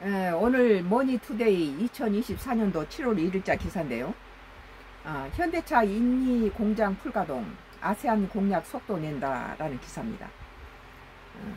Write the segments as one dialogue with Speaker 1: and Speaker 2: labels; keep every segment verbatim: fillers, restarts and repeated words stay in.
Speaker 1: 에, 오늘 머니투데이 이천이십사 년도 칠월 일일자 기사인데요. 아, 현대차 인니 공장 풀가동, 아세안 공약 속도 낸다라는 기사입니다. 어,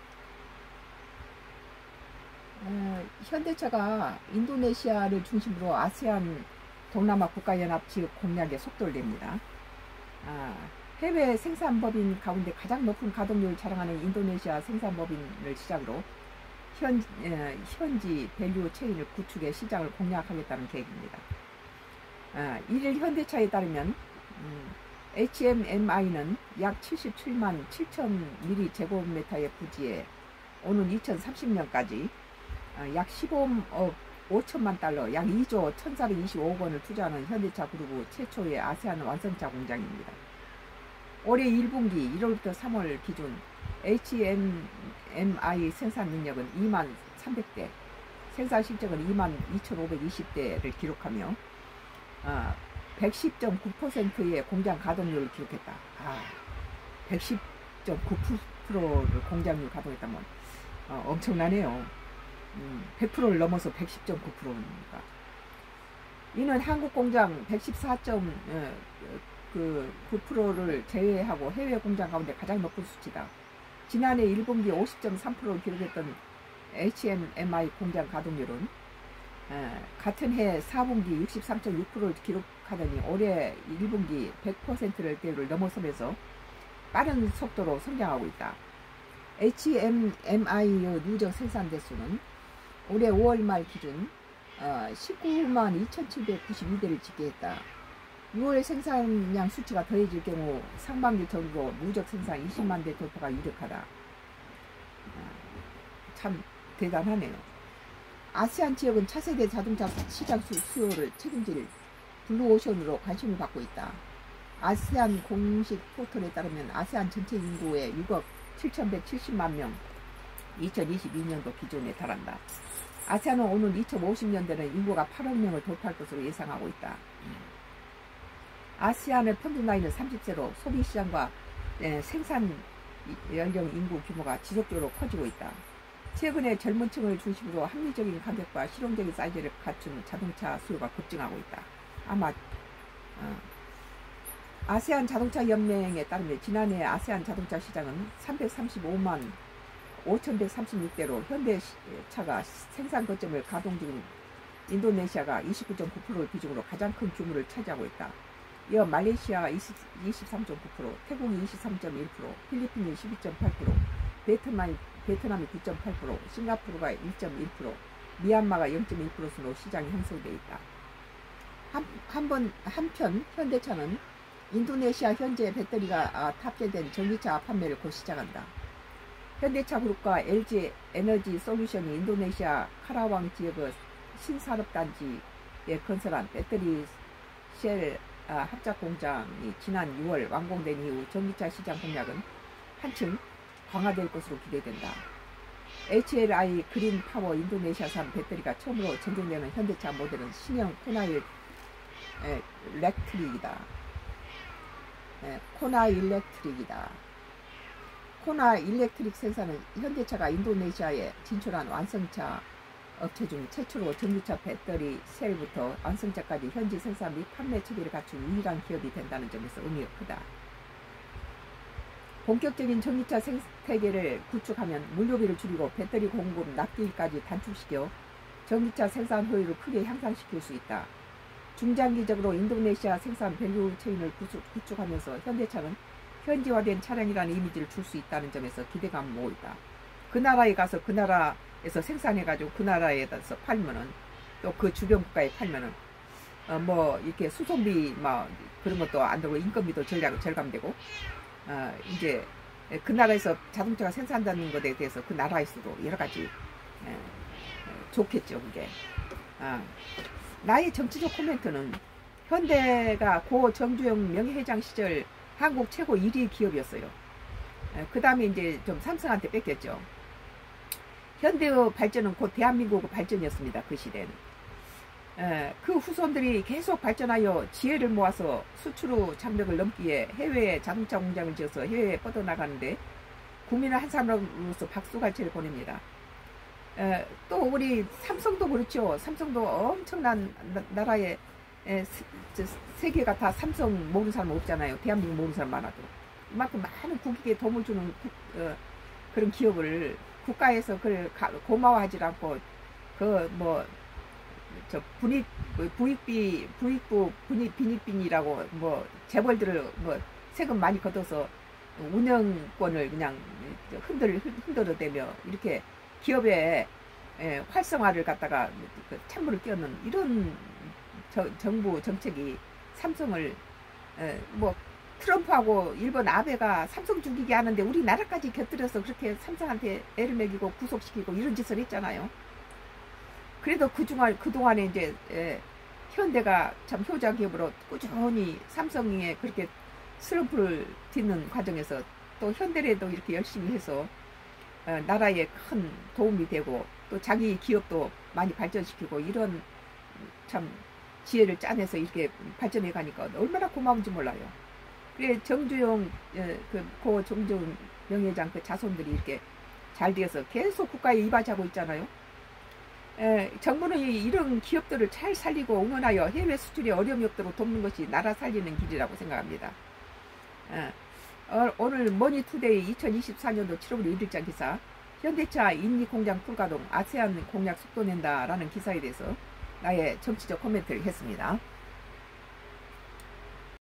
Speaker 1: 어, 현대차가 인도네시아를 중심으로 아세안 동남아 국가연합 지역 공약에 속도를 냅니다. 아, 해외 생산법인 가운데 가장 높은 가동률을 자랑하는 인도네시아 생산법인을 시작으로 현, 에, 현지 밸류 체인을 구축해 시장을 공략하겠다는 계획입니다. 아, 일일 현대차에 따르면 음, 에이치엠아이는 약 칠십칠만 칠천 밀리제곱미터의 부지에 오는 이천삼십 년까지 아, 약 십오억 오천만 달러, 약 이조 천사백이십오억 원을 투자하는 현대차 그룹 최초의 아세안 완성차 공장입니다. 올해 일 분기 일월부터 삼월 기준 에이치엠아이 생산 능력은 이만 삼백 대, 생산 실적은 이만 이천오백이십 대를 기록하며 아, 백십 점 구 퍼센트의 공장 가동률을 기록했다. 아, 백십 점 구 퍼센트를 공장률 가동했다면 어, 엄청나네요. 음, 백 퍼센트를 넘어서 백십 점 구 퍼센트니까. 이는 한국 공장 백십사 점 구 퍼센트를 제외하고 해외 공장 가운데 가장 높은 수치다. 지난해 일 분기 오십 점 삼 퍼센트를 기록했던 에이치엠아이 공장 가동률은 에, 같은 해 사 분기 육십삼 점 육 퍼센트를 기록하더니 올해 일 분기 백 퍼센트를 넘어서면서 빠른 속도로 성장하고 있다. 에이치엠아이의 누적 생산 대수는 올해 오월 말 기준 어, 십구만 이천칠백구십이 대를 집계했다. 유월 생산량 수치가 더해질 경우 상반기 전후로 누적 생산 이십만 대 돌파가 유력하다. 어, 참 대단하네요. 아세안 지역은 차세대 자동차 시장 수요를 책임질 블루오션으로 관심을 받고 있다. 아세안 공식 포털에 따르면 아세안 전체 인구의 육억 칠천백칠십만 명, 이천이십이 년도 기준에 달한다. 아세안은 오는 이천오십 년대는 인구가 팔억 명을 돌파할 것으로 예상하고 있다. 아세안의 평균 나이는 삼십 세로 소비시장과 생산 연령 인구 규모가 지속적으로 커지고 있다. 최근에 젊은 층을 중심으로 합리적인 가격과 실용적인 사이즈를 갖춘 자동차 수요가 급증하고 있다. 아마 어, 아세안 자동차 연맹에 따르면 지난해 아세안 자동차 시장은 삼백삼십오만 오천백삼십육 대로 현대차가 생산 거점을 가동 중인 인도네시아가 이십구 점 구 퍼센트 비중으로 가장 큰 규모를 차지하고 있다. 이어 말레이시아가 이십삼 점 구 퍼센트, 태국이 이십삼 점 일 퍼센트, 필리핀이 십이 점 팔 퍼센트, 베트남이, 베트남이 구 점 팔 퍼센트, 싱가포르가 일 점 일 퍼센트, 미얀마가 영 점 일 퍼센트 순으로 시장이 형성되어 있다. 한, 한번, 한편 현대차는 인도네시아 현재 배터리가 탑재된 전기차 판매를 곧 시작한다. 현대차 그룹과 엘지 에너지 솔루션이 인도네시아 카라왕 지역의 신산업단지에 건설한 배터리 셀 아, 합작 공장이 지난 유월 완공된 이후 전기차 시장 공략은 한층 강화될 것으로 기대된다. 에이치엘아이 그린 파워 인도네시아산 배터리가 처음으로 전쟁되는 현대차 모델은 신형 코나 일렉트릭이다. 코나 일렉트릭이다. 코나 일렉트릭 생산은 현대차가 인도네시아에 진출한 완성차 업체 중 최초로 전기차 배터리 셀부터 완성차까지 현지 생산 및 판매 체계를 갖춘 유일한 기업이 된다는 점에서 의미가 크다. 본격적인 전기차 생태계를 구축하면 물류비를 줄이고 배터리 공급 납기일까지 단축시켜 전기차 생산 효율을 크게 향상시킬 수 있다. 중장기적으로 인도네시아 생산 밸류 체인을 구축하면서 현대차는 현지화된 차량이라는 이미지를 줄 수 있다는 점에서 기대감을 모으고 있다. 그 나라에 가서 그 나라에서 생산해가지고 그 나라에서 팔면은 또 그 주변 국가에 팔면은 어 뭐 이렇게 수송비 막 그런 것도 안 들고 인건비도 절약, 절감되고 어 이제 그 나라에서 자동차가 생산되는 것에 대해서 그 나라에서도 여러 가지 에, 좋겠죠 그게. 어. 나의 정치적 코멘트는 현대가 고 정주영 명예회장 시절 한국 최고 일 위 기업이었어요. 그 다음에 이제 좀 삼성한테 뺏겼죠. 현대의 발전은 곧 대한민국의 발전이었습니다. 그 시대는. 그 후손들이 계속 발전하여 지혜를 모아서 수출의 장벽을 넘기에 해외에 자동차 공장을 지어서 해외에 뻗어나가는데 국민을 한 사람으로서 박수갈채를 보냅니다. 에, 또 우리 삼성도 그렇죠. 삼성도 엄청난 나, 나라의 에, 세, 저, 세계가 다 삼성 모르는 사람 없잖아요. 대한민국 모르는 사람 많아도. 이만큼 많은 국익에 도움을 주는 국, 어, 그런 기업을 국가에서 그걸 가, 고마워하지 않고 그 뭐 저 분익 뭐 부익비 부익부 분익 빈익빈이라고 뭐 재벌들을 뭐 세금 많이 걷어서 운영권을 그냥 흔들 흔들어대며 이렇게 기업의 에, 활성화를 갖다가 그 찬물을 끼얹는 이런 저, 정부 정책이 삼성을 에, 뭐 트럼프하고 일본 아베가 삼성 죽이게 하는데 우리나라까지 곁들여서 그렇게 삼성한테 애를 먹이고 구속시키고 이런 짓을 했잖아요. 그래도 그중간 그동안에 이제 에, 현대가 참 효자 기업으로 꾸준히 삼성에 그렇게 슬럼프를 딛는 과정에서 또 현대에도 이렇게 열심히 해서 어, 나라에 큰 도움이 되고 또 자기 기업도 많이 발전시키고 이런 참 지혜를 짜내서 이렇게 발전해 가니까 얼마나 고마운지 몰라요. 그래 정주영 에, 그, 고 정주영 명예회장 그 자손들이 이렇게 잘 되어서 계속 국가에 이바지하고 있잖아요. 에, 정부는 이런 기업들을 잘 살리고 응원하여 해외 수출에 어려움이 없도록 돕는 것이 나라 살리는 길이라고 생각합니다. 에, 어, 오늘 머니투데이 이천이십사 년도 칠월 일일자 기사 현대차 인리 공장 풀가동 아세안 공약 속도 낸다라는 기사에 대해서 나의 정치적 코멘트를 했습니다.